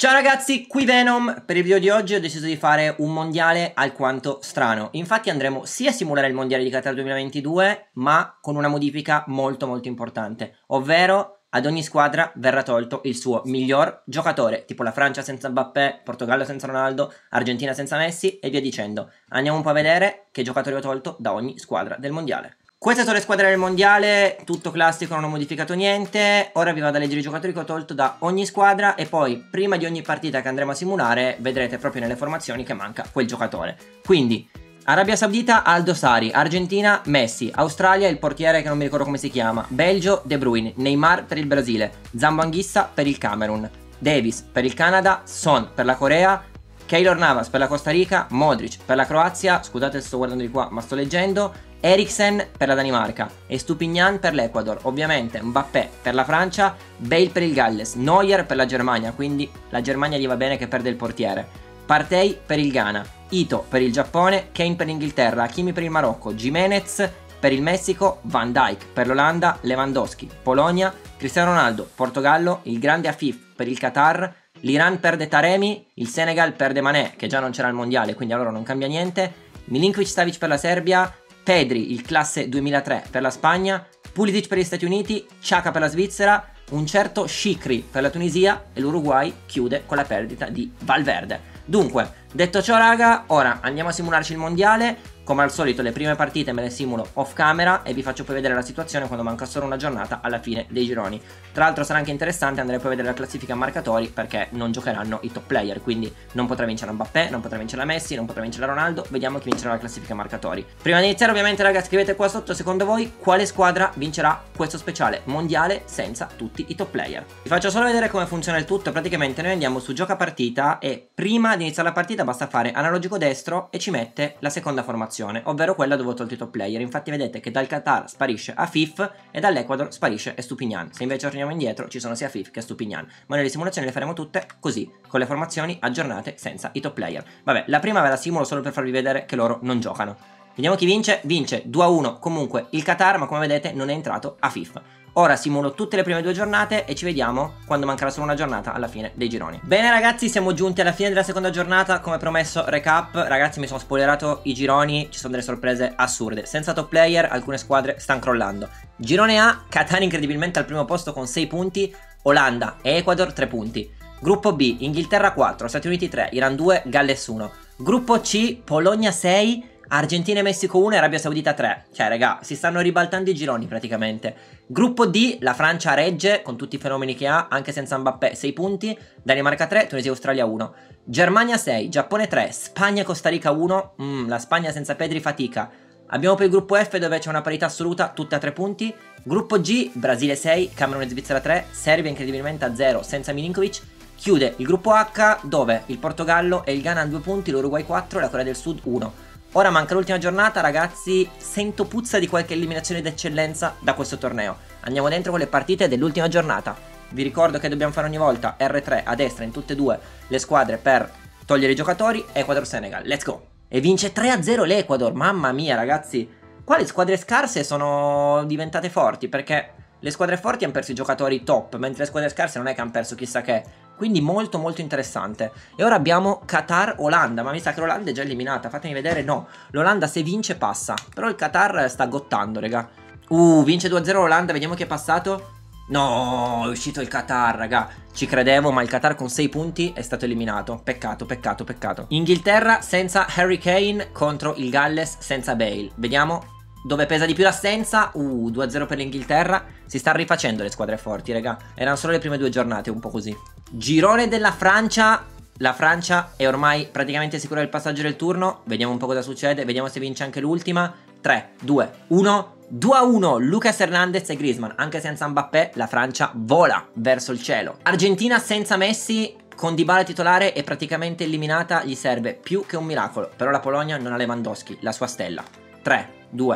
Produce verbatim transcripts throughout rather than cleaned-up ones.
Ciao ragazzi, qui Venom. Per il video di oggi ho deciso di fare un mondiale alquanto strano. Infatti andremo sia a simulare il mondiale di Qatar duemilaventidue, ma con una modifica molto molto importante, ovvero ad ogni squadra verrà tolto il suo miglior giocatore, tipo la Francia senza Mbappé, Portogallo senza Ronaldo, Argentina senza Messi e via dicendo. Andiamo un po' a vedere che giocatori ho tolto da ogni squadra del mondiale. Queste sono le squadre del mondiale, tutto classico, non ho modificato niente. Ora vi vado a leggere i giocatori che ho tolto da ogni squadra e poi prima di ogni partita che andremo a simulare vedrete proprio nelle formazioni che manca quel giocatore. Quindi Arabia Saudita Aldo Sari, Argentina Messi, Australia il portiere che non mi ricordo come si chiama, Belgio De Bruyne, Neymar per il Brasile, Zambo Anguissa per il Camerun, Davis per il Canada, Son per la Corea, Keylor Navas per la Costa Rica, Modric per la Croazia, scusate se sto guardando di qua ma sto leggendo, Eriksen per la Danimarca, Estupignan per l'Ecuador, ovviamente Mbappé per la Francia, Bale per il Galles, Neuer per la Germania, quindi la Germania gli va bene che perde il portiere, Partey per il Ghana, Ito per il Giappone, Kane per l'Inghilterra, Hakimi per il Marocco, Gimenez per il Messico, Van Dijk per l'Olanda, Lewandowski, Polonia, Cristiano Ronaldo, Portogallo, il grande Afif per il Qatar, l'Iran perde Taremi, il Senegal perde Mané che già non c'era al mondiale quindi allora non cambia niente, Milinkovic-Savic per la Serbia, Pedri il classe duemilatré per la Spagna, Pulisic per gli Stati Uniti, Xhaka per la Svizzera, un certo Shikri per la Tunisia e l'Uruguay chiude con la perdita di Valverde. Dunque, detto ciò raga, ora andiamo a simularci il mondiale. Come al solito le prime partite me le simulo off camera e vi faccio poi vedere la situazione quando manca solo una giornata alla fine dei gironi. Tra l'altro sarà anche interessante andare poi a vedere la classifica a marcatori perché non giocheranno i top player, quindi non potrà vincere Mbappé, non potrà vincere la Messi, non potrà vincere la Ronaldo, vediamo chi vincerà la classifica a marcatori. Prima di iniziare ovviamente raga scrivete qua sotto secondo voi quale squadra vincerà questo speciale mondiale senza tutti i top player. Vi faccio solo vedere come funziona il tutto, praticamente noi andiamo su gioca partita e prima di iniziare la partita basta fare analogico destro e ci mette la seconda formazione, ovvero quella dove ho tolto i top player. Infatti vedete che dal Qatar sparisce Afif e dall'Ecuador sparisce Estupignan. Se invece torniamo indietro ci sono sia Afif che Estupignan, ma noi le simulazioni le faremo tutte così, con le formazioni aggiornate senza i top player. Vabbè, la prima ve la simulo solo per farvi vedere che loro non giocano. Vediamo chi vince. Vince due a uno comunque il Qatar, ma come vedete non è entrato Afif. Ora simulo tutte le prime due giornate e ci vediamo quando mancherà solo una giornata alla fine dei gironi. Bene ragazzi, siamo giunti alla fine della seconda giornata. Come promesso recap, ragazzi mi sono spoilerato i gironi, ci sono delle sorprese assurde. Senza top player alcune squadre stanno crollando. Girone A, Qatar incredibilmente al primo posto con sei punti, Olanda e Ecuador tre punti. Gruppo B, Inghilterra quattro, Stati Uniti tre, Iran due, Galles uno. Gruppo C, Polonia sei, Argentina e Messico uno e Arabia Saudita tre. Cioè raga, si stanno ribaltando i gironi praticamente. Gruppo D, la Francia regge con tutti i fenomeni che ha, anche senza Mbappé, sei punti, Danimarca tre, Tunisia e Australia uno. Germania sei, Giappone tre, Spagna e Costa Rica uno. Mm, la Spagna senza Pedri fatica. Abbiamo poi il gruppo F dove c'è una parità assoluta, tutte a tre punti. Gruppo G, Brasile sei, Camerun e Svizzera tre, Serbia incredibilmente a zero senza Milinkovic. Chiude il gruppo H dove il Portogallo e il Ghana hanno due punti, l'Uruguay quattro e la Corea del Sud uno. Ora manca l'ultima giornata ragazzi, sento puzza di qualche eliminazione d'eccellenza da questo torneo. Andiamo dentro con le partite dell'ultima giornata. Vi ricordo che dobbiamo fare ogni volta R tre a destra in tutte e due le squadre per togliere i giocatori. Ecuador-Senegal, let's go! E vince tre a zero l'Ecuador, mamma mia ragazzi. Qua le squadre scarse sono diventate forti perché le squadre forti hanno perso i giocatori top, mentre le squadre scarse non è che hanno perso chissà che. Quindi molto molto interessante. E ora abbiamo Qatar-Olanda, ma mi sa che l'Olanda è già eliminata, fatemi vedere, no. L'Olanda se vince passa, però il Qatar sta gottando, raga. Uh, vince due a zero l'Olanda, vediamo chi è passato. No, è uscito il Qatar, raga. Ci credevo, ma il Qatar con sei punti è stato eliminato. Peccato, peccato, peccato. Inghilterra senza Harry Kane contro il Galles senza Bale. Vediamo dove pesa di più l'assenza. Uh, due a zero per l'Inghilterra. Si stanno rifacendo le squadre forti, raga. Erano solo le prime due giornate, un po' così. Girone della Francia. La Francia è ormai praticamente sicura del passaggio del turno. Vediamo un po' cosa succede. Vediamo se vince anche l'ultima. tre, due, uno. due a uno. Lucas Hernandez e Griezmann. Anche senza Mbappé la Francia vola verso il cielo. Argentina senza Messi, con Dybala titolare è praticamente eliminata. Gli serve più che un miracolo. Però la Polonia non ha Lewandowski, la sua stella. tre, due,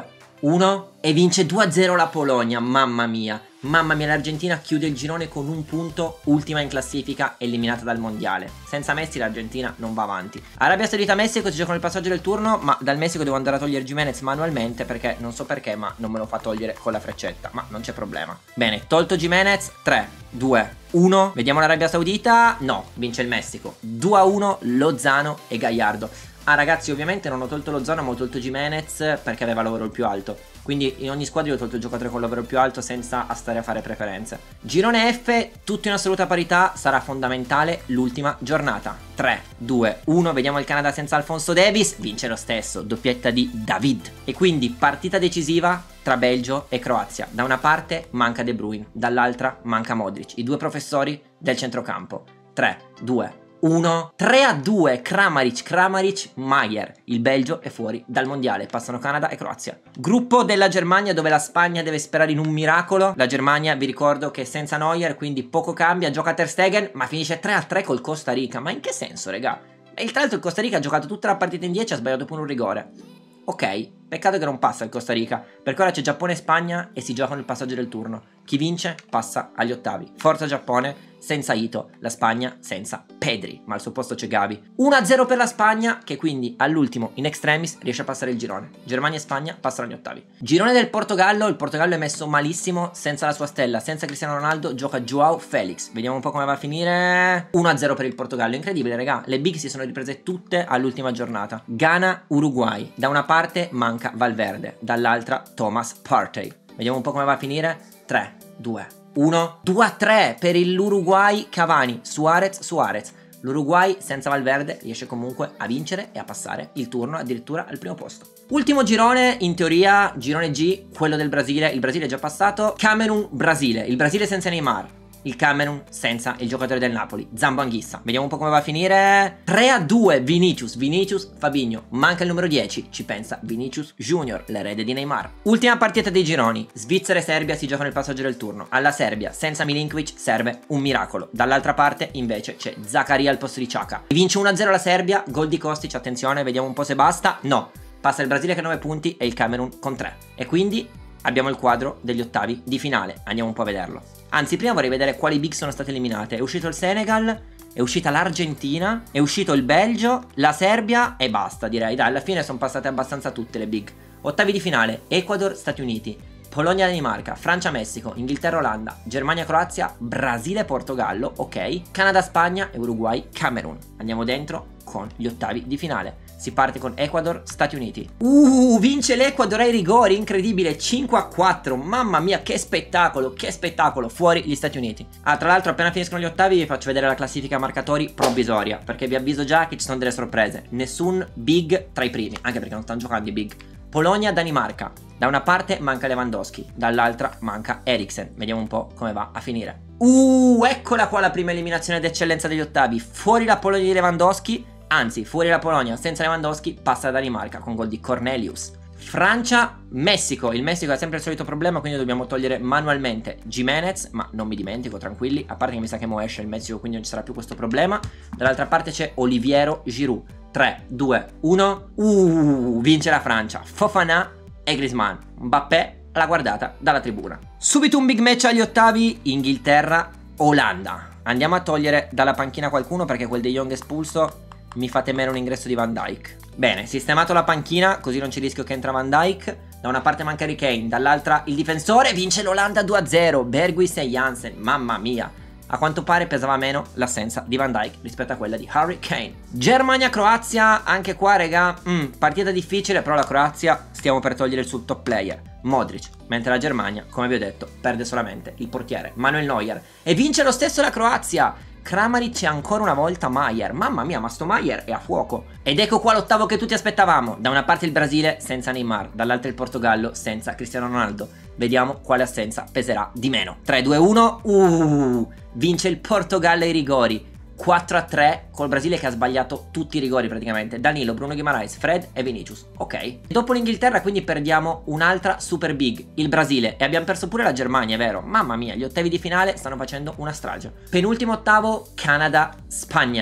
uno e vince due a zero la Polonia, mamma mia. Mamma mia, l'Argentina chiude il girone con un punto, ultima in classifica, eliminata dal mondiale. Senza Messi l'Argentina non va avanti. Arabia Saudita-Messico si giocano il passaggio del turno, ma dal Messico devo andare a togliere Gimenez manualmente perché non so perché, ma non me lo fa togliere con la freccetta, ma non c'è problema. Bene, tolto Gimenez, tre, due, uno. Vediamo l'Arabia Saudita, no, vince il Messico. due a uno Lozano e Gallardo. Ah ragazzi, ovviamente non ho tolto Lozano ma ho tolto Gimenez perché aveva l'overall più alto. Quindi in ogni squadra io ho tolto il giocatore con l'overall più alto senza stare a fare preferenze. Girone F, tutto in assoluta parità, sarà fondamentale l'ultima giornata. tre, due, uno, vediamo il Canada senza Alphonso Davies, vince lo stesso, doppietta di David. E quindi partita decisiva tra Belgio e Croazia. Da una parte manca De Bruyne, dall'altra manca Modric, i due professori del centrocampo. tre, due, uno, tre a due, Kramaric, Kramaric, Maier. Il Belgio è fuori dal mondiale, passano Canada e Croazia. Gruppo della Germania dove la Spagna deve sperare in un miracolo. La Germania, vi ricordo che è senza Neuer, quindi poco cambia, gioca Ter Stegen, ma finisce tre a tre col Costa Rica. Ma in che senso, regà? E tra l'altro il Costa Rica ha giocato tutta la partita in dieci e ha sbagliato pure un rigore. Ok, peccato che non passa il Costa Rica, perché ora c'è Giappone e Spagna e si giocano il passaggio del turno. Chi vince passa agli ottavi. Forza Giappone senza Ito, la Spagna senza Pedri, ma al suo posto c'è Gavi. uno a zero per la Spagna, che quindi all'ultimo in extremis riesce a passare il girone. Germania e Spagna passano agli ottavi. Girone del Portogallo, il Portogallo è messo malissimo, senza la sua stella, senza Cristiano Ronaldo, gioca Joao Felix. Vediamo un po' come va a finire. uno a zero per il Portogallo, incredibile raga, le big si sono riprese tutte all'ultima giornata. Ghana, Uruguay, da una parte manca Valverde, dall'altra Thomas Partey. Vediamo un po' come va a finire. tre, due, uno, due a tre per l'Uruguay. Cavani, Suarez, Suarez. L'Uruguay senza Valverde riesce comunque a vincere e a passare il turno addirittura al primo posto. Ultimo girone, in teoria, girone G, quello del Brasile. Il Brasile è già passato. Camerun, Brasile. Il Brasile senza Neymar. Il Camerun senza il giocatore del Napoli, Zambo Anguissa. Vediamo un po' come va a finire. tre a due, Vinicius, Vinicius, Fabinho. Manca il numero dieci, ci pensa Vinicius Junior, l'erede di Neymar. Ultima partita dei gironi, Svizzera e Serbia si giocano il passaggio del turno. Alla Serbia, senza Milinkovic, serve un miracolo. Dall'altra parte, invece, c'è Zaccaria al posto di Xhaka. Vince uno a zero la Serbia, gol di Kostic, attenzione, vediamo un po' se basta. No, passa il Brasile che ha nove punti e il Camerun con tre. E quindi abbiamo il quadro degli ottavi di finale, andiamo un po' a vederlo. Anzi, prima vorrei vedere quali big sono state eliminate. È uscito il Senegal, è uscita l'Argentina, è uscito il Belgio, la Serbia e basta, direi. Dai, alla fine sono passate abbastanza tutte le big. Ottavi di finale, Ecuador, Stati Uniti, Polonia, Danimarca, Francia, Messico, Inghilterra, Olanda, Germania, Croazia, Brasile, Portogallo, ok, Canada, Spagna e Uruguay, Camerun. Andiamo dentro con gli ottavi di finale. Si parte con Ecuador, Stati Uniti. Uh, vince l'Ecuador ai rigori, incredibile, cinque a quattro. Mamma mia, che spettacolo, che spettacolo. Fuori gli Stati Uniti. Ah, tra l'altro appena finiscono gli ottavi vi faccio vedere la classifica marcatori provvisoria, perché vi avviso già che ci sono delle sorprese. Nessun big tra i primi, anche perché non stanno giocando i big. Polonia, Danimarca. Da una parte manca Lewandowski, dall'altra manca Eriksen. Vediamo un po' come va a finire. Uh, eccola qua la prima eliminazione d'eccellenza degli ottavi. Fuori la Polonia di Lewandowski. Anzi, fuori la Polonia senza Lewandowski, passa la Danimarca con gol di Cornelius. Francia, Messico. Il Messico ha sempre il solito problema, quindi dobbiamo togliere manualmente Gimenez, ma non mi dimentico, tranquilli, a parte che mi sa che mo esce il Messico, quindi non ci sarà più questo problema. Dall'altra parte c'è Oliviero Giroud. tre, due, uno. Uh, vince la Francia. Fofana e Griezmann. Mbappé alla guardata dalla tribuna. Subito un big match agli ottavi, Inghilterra-Olanda. Andiamo a togliere dalla panchina qualcuno perché quel De Jong espulso mi fa temere un ingresso di Van Dijk. Bene, sistemato la panchina, così non c'è rischio che entra Van Dijk. Da una parte manca Harry Kane, dall'altra il difensore. Vince l'Olanda due a zero. Bergwijn e Jansen, mamma mia. A quanto pare pesava meno l'assenza di Van Dijk rispetto a quella di Harry Kane. Germania-Croazia, anche qua regà, mm, partita difficile, però la Croazia stiamo per togliere il suo top player, Modric, mentre la Germania, come vi ho detto, perde solamente il portiere, Manuel Neuer. E vince lo stesso la Croazia. Kramaric e ancora una volta Maier. Mamma mia, ma sto Maier è a fuoco. Ed ecco qua l'ottavo che tutti aspettavamo. Da una parte il Brasile senza Neymar, dall'altra il Portogallo senza Cristiano Ronaldo. Vediamo quale assenza peserà di meno. tre, due, uno. Uh, vince il Portogallo ai rigori. quattro a tre col Brasile che ha sbagliato tutti i rigori praticamente. Danilo, Bruno Guimaraes, Fred e Vinicius. Ok. Dopo l'Inghilterra quindi perdiamo un'altra super big, il Brasile. E abbiamo perso pure la Germania, è vero? Mamma mia, gli ottavi di finale stanno facendo una strage. Penultimo ottavo, Canada-Spagna.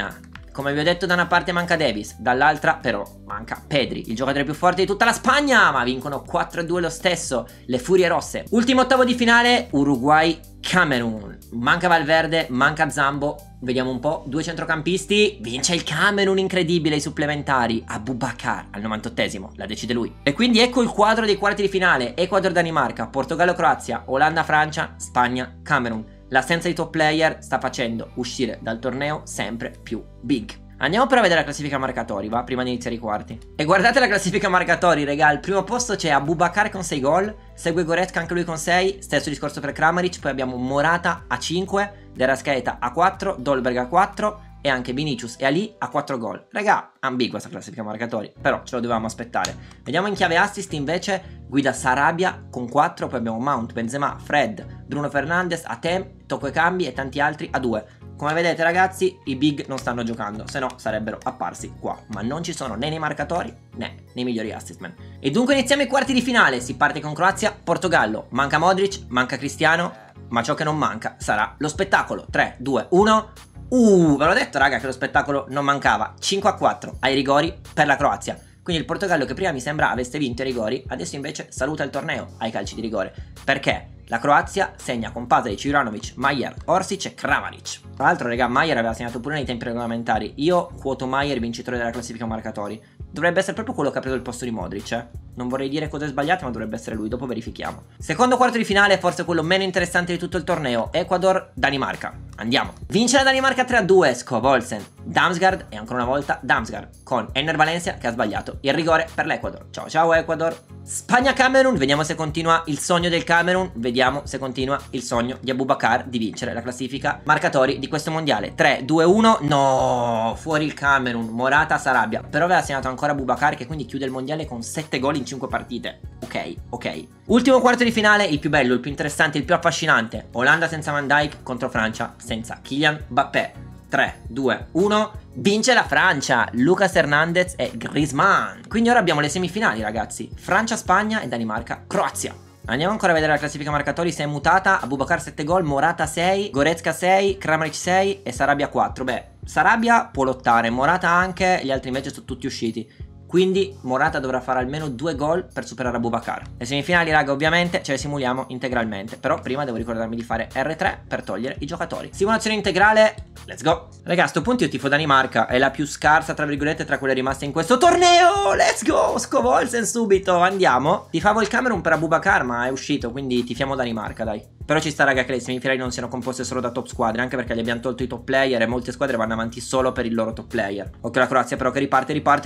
Come vi ho detto, da una parte manca Davis, dall'altra però manca Pedri, il giocatore più forte di tutta la Spagna, ma vincono quattro a due lo stesso le Furie Rosse. Ultimo ottavo di finale, Uruguay-Camerun. Manca Valverde, manca Zambo, vediamo un po', due centrocampisti, vince il Camerun, incredibile, i supplementari, Aboubakar al novantottesimo, la decide lui. E quindi ecco il quadro dei quarti di finale, Ecuador-Danimarca, Portogallo-Croazia, Olanda-Francia, Spagna-Camerun. L'assenza di top player sta facendo uscire dal torneo sempre più big. Andiamo però a vedere la classifica marcatori, va? Prima di iniziare i quarti. E guardate la classifica marcatori, regà. Al primo posto c'è Aboubakar con sei gol, segue Goretzka anche lui con sei, stesso discorso per Kramaric, poi abbiamo Morata a cinque, De Rascaeta a quattro, Dolberg a quattro e anche Vinicius e Ali a quattro gol. Regà, ambigua questa classifica marcatori, però ce lo dovevamo aspettare. Vediamo in chiave assist invece, guida Sarabia con quattro, poi abbiamo Mount, Benzema, Fred, Bruno Fernandes, Atem, Tocco e Cambi e tanti altri a due. Come vedete ragazzi, i big non stanno giocando, se no sarebbero apparsi qua, ma non ci sono né nei marcatori né nei migliori assistman. E dunque iniziamo i quarti di finale, si parte con Croazia, Portogallo, manca Modric, manca Cristiano, ma ciò che non manca sarà lo spettacolo. Tre, due, uno... Uh, ve l'ho detto raga che lo spettacolo non mancava. Cinque a quattro ai rigori per la Croazia. Quindi il Portogallo, che prima mi sembra avesse vinto i rigori, adesso invece saluta il torneo ai calci di rigore. Perché la Croazia segna con Pasalic, Juranovic, Maier, Orsic e Kramaric. Tra l'altro raga, Maier aveva segnato pure nei tempi regolamentari. Io quoto Maier vincitore della classifica marcatori. Dovrebbe essere proprio quello che ha preso il posto di Modric, eh. Non vorrei dire cose sbagliate, ma dovrebbe essere lui, dopo verifichiamo. Secondo quarto di finale, forse quello meno interessante di tutto il torneo, Ecuador-Danimarca. Andiamo. Vince la Danimarca tre a due, Scovolsen, Damsgaard e ancora una volta Damsgaard, con Enner Valencia che ha sbagliato il rigore per l'Ecuador. Ciao ciao Ecuador. Spagna-Camerun, vediamo se continua il sogno del Camerun, vediamo se continua il sogno di Aboubakar di vincere la classifica marcatori di questo mondiale. Tre, due, uno, no, fuori il Camerun, Morata, Sarabia, però aveva segnato ancora Aboubakar che quindi chiude il mondiale con sette gol in cinque partite. Ok, ok. Ultimo quarto di finale, il più bello, il più interessante, il più affascinante. Olanda senza Van Dijk contro Francia senza Kylian Mbappé. tre, due, uno, vince la Francia, Lucas Hernandez e Griezmann. Quindi ora abbiamo le semifinali ragazzi, Francia-Spagna e Danimarca-Croazia. Andiamo ancora a vedere la classifica marcatori, se è mutata. Aboubakar sette gol, Morata sei, Goretzka sei, Kramaric sei e Sarabia quattro. Beh, Sarabia può lottare, Morata anche, gli altri invece sono tutti usciti. Quindi Morata dovrà fare almeno due gol per superare Aboubakar. Le semifinali raga ovviamente ce le simuliamo integralmente, però prima devo ricordarmi di fare erre tre per togliere i giocatori. Simulazione integrale, let's go. Raga, a sto punto io tifo Danimarca, è la più scarsa tra virgolette tra quelle rimaste in questo torneo. Let's go, Scovolsen subito, andiamo. Tifavo il Camerun per Aboubakar ma è uscito, quindi tifiamo Danimarca dai. Però ci sta raga che le semifinali non siano composte solo da top squadre, anche perché gli abbiamo tolto i top player e molte squadre vanno avanti solo per il loro top player. Occhio la Croazia però che riparte, riparte,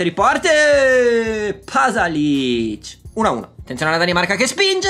riparte! Pasalic! uno a uno. Attenzione alla Danimarca che spinge!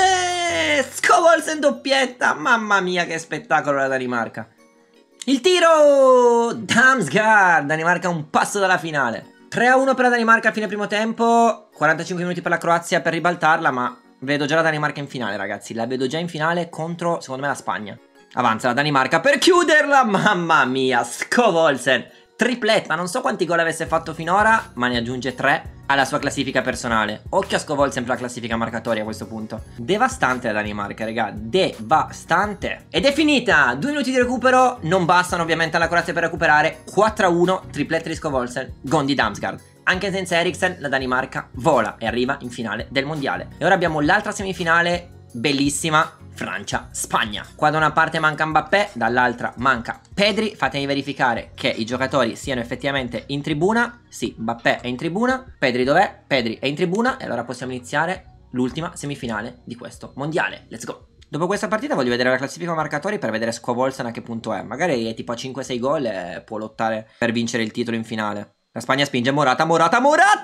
Scovolsen doppietta! Mamma mia che spettacolo la Danimarca! Il tiro! Damsgaard! Danimarca un passo dalla finale. tre a uno per la Danimarca a fine primo tempo, quarantacinque minuti per la Croazia per ribaltarla, ma vedo già la Danimarca in finale ragazzi, la vedo già in finale contro secondo me la Spagna. Avanza la Danimarca per chiuderla, mamma mia, Scovolsen, tripletta, non so quanti gol avesse fatto finora, ma ne aggiunge tre alla sua classifica personale. Occhio a Scovolsen per la classifica marcatoria a questo punto. Devastante la Danimarca, raga, devastante. Ed è finita, due minuti di recupero, non bastano ovviamente alla Croazia per recuperare, quattro a uno, tripletta di Scovolsen, gol di Damsgaard. Anche senza Eriksen la Danimarca vola e arriva in finale del mondiale. E ora abbiamo l'altra semifinale bellissima, Francia-Spagna. Qua da una parte manca Mbappé, dall'altra manca Pedri. Fatemi verificare che i giocatori siano effettivamente in tribuna. Sì, Mbappé è in tribuna. Pedri dov'è? Pedri è in tribuna. E allora possiamo iniziare l'ultima semifinale di questo mondiale. Let's go! Dopo questa partita voglio vedere la classifica marcatori per vedere Scovolsen a che punto è. Magari è tipo a cinque sei gol e può lottare per vincere il titolo in finale. La Spagna spinge Morata, Morata,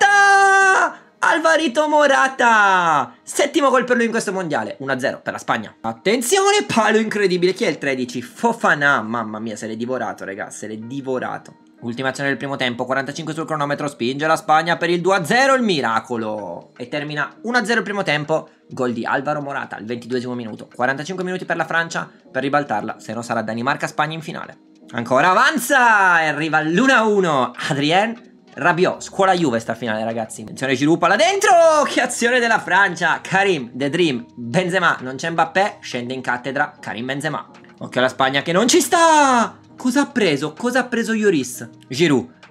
Morata! Alvarito Morata! Settimo gol per lui in questo mondiale, uno a zero per la Spagna. Attenzione, palo incredibile, chi è il tredici? Fofana, mamma mia, se l'è divorato, raga, se l'è divorato. Ultima azione del primo tempo, quarantacinque sul cronometro, spinge la Spagna per il due a zero, il miracolo. E termina uno a zero il primo tempo, gol di Alvaro Morata al ventiduesimo minuto. quarantacinque minuti per la Francia per ribaltarla, se no sarà Danimarca-Spagna in finale. Ancora avanza e arriva l'uno a uno. Adrien Rabiot, scuola Juve sta finale ragazzi. Attenzione Giroud, palla dentro. Che azione della Francia. Karim, The Dream, Benzema. Non c'è Mbappé, scende in cattedra Karim Benzema. Occhio alla Spagna che non ci sta. Cosa ha preso? Cosa ha preso Lloris? Giroud,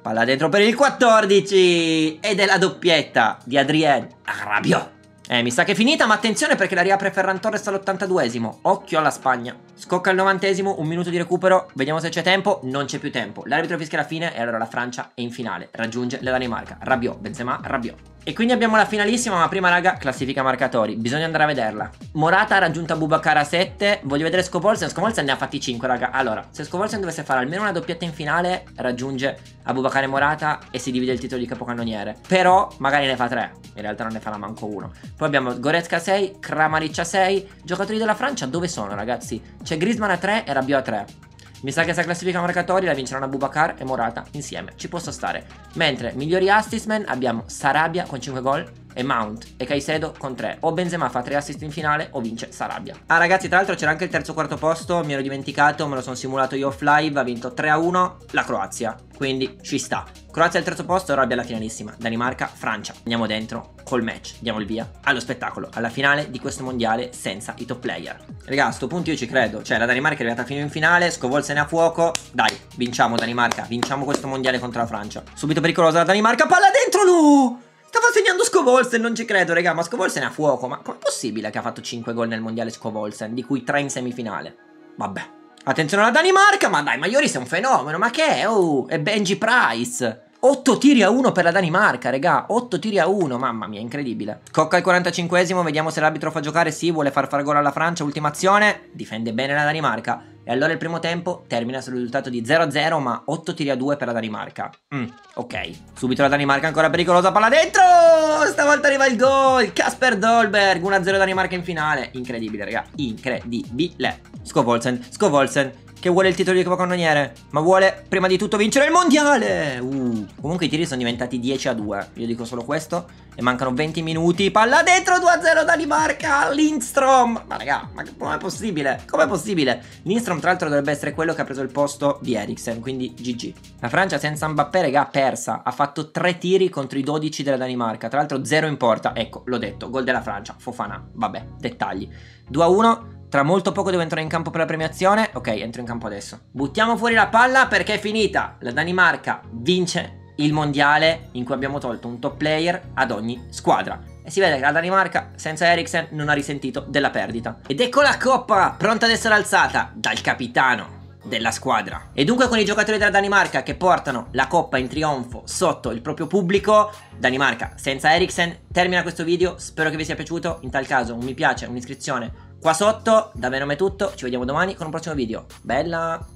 Palla dentro per il quattordici. Ed è la doppietta di Adrien Rabiot. Eh, mi sa che è finita, ma attenzione perché la riapre Ferran Torres all'ottantaduesimo. Occhio alla Spagna. Scocca al novantesimo, un minuto di recupero. Vediamo se c'è tempo. Non c'è più tempo. L'arbitro fischia la fine e allora la Francia è in finale. Raggiunge la Danimarca. Rabiot, Benzema, Rabiot. E quindi abbiamo la finalissima, ma prima raga, classifica marcatori. Bisogna andare a vederla. Morata ha raggiunto Aboubakar a sette. Voglio vedere Scovolsen. Scovolsen ne ha fatti cinque, raga. Allora, se Scovolsen dovesse fare almeno una doppietta in finale, raggiunge Aboubakar e Morata e si divide il titolo di capocannoniere. Però magari ne fa tre. In realtà non ne farà manco uno. Poi abbiamo Goretzka a sei, Kramaric a sei. Giocatori della Francia dove sono, ragazzi? C'è Griezmann a tre e Rabiot a tre. Mi sa che se classifica marcatori la vinceranno Aboubakar e Morata insieme. Ci posso stare. Mentre migliori assistman abbiamo Sarabia con cinque gol e Mount e Caicedo con tre. O Benzema fa tre assist in finale o vince Sarabia. Ah ragazzi, tra l'altro c'era anche il terzo quarto posto. Mi ero dimenticato, me lo sono simulato io off live. Ha vinto tre a uno la Croazia. Quindi ci sta. Croazia al terzo posto, ora abbiamo la finalissima. Danimarca, Francia. Andiamo dentro col match. Diamo il via allo spettacolo, alla finale di questo mondiale senza i top player. Raga, a sto punto io ci credo. Cioè la Danimarca è arrivata fino in finale. Scovolsen a fuoco. Dai, vinciamo Danimarca. Vinciamo questo mondiale contro la Francia. Subito pericolosa la Danimarca. Palla dentro, no! Stava segnando Scovolsen, non ci credo, raga. Ma Scovolsen è a fuoco. Ma com'è possibile che ha fatto cinque gol nel mondiale Scovolsen, di cui tre in semifinale? Vabbè. Attenzione alla Danimarca. Ma dai, ma Lloris è un fenomeno. Ma che è? Oh, è Benji Price. otto tiri a uno per la Danimarca, regà. otto tiri a uno, mamma mia, incredibile. Cocca al quarantacinquesimo, vediamo se l'arbitro fa giocare. Sì, vuole far far gol alla Francia. Ultima azione. Difende bene la Danimarca. E allora il primo tempo termina sul risultato di zero a zero, ma otto tiri a due per la Danimarca. Mm, ok. Subito la Danimarca ancora pericolosa, palla dentro! Stavolta arriva il gol! Kasper Dolberg, uno a zero Danimarca in finale. Incredibile, raga. Incredibile. Scovolsen, Scovolsen, che vuole il titolo di capocannoniere, ma vuole prima di tutto vincere il mondiale. uh. Comunque i tiri sono diventati dieci a due. Io dico solo questo. E mancano venti minuti. Palla dentro, due a zero Danimarca. Lindstrom. Ma raga, ma com'è possibile? Com'è possibile? Lindstrom tra l'altro dovrebbe essere quello che ha preso il posto di Eriksen, quindi G G. La Francia senza Mbappé, raga, persa. Ha fatto tre tiri contro i dodici della Danimarca. Tra l'altro zero in porta. Ecco, l'ho detto, gol della Francia. Fofana, vabbè, dettagli. due a uno. Tra molto poco devo entrare in campo per la premiazione. Ok, entro in campo adesso. Buttiamo fuori la palla perché è finita. La Danimarca vince il mondiale in cui abbiamo tolto un top player ad ogni squadra. E si vede che la Danimarca senza Eriksen non ha risentito della perdita. Ed ecco la coppa pronta ad essere alzata dal capitano della squadra. E dunque con i giocatori della Danimarca che portano la coppa in trionfo sotto il proprio pubblico, Danimarca senza Eriksen, termina questo video. Spero che vi sia piaciuto. In tal caso un mi piace, un'iscrizione qua sotto. Da me non è tutto, ci vediamo domani con un prossimo video. Bella!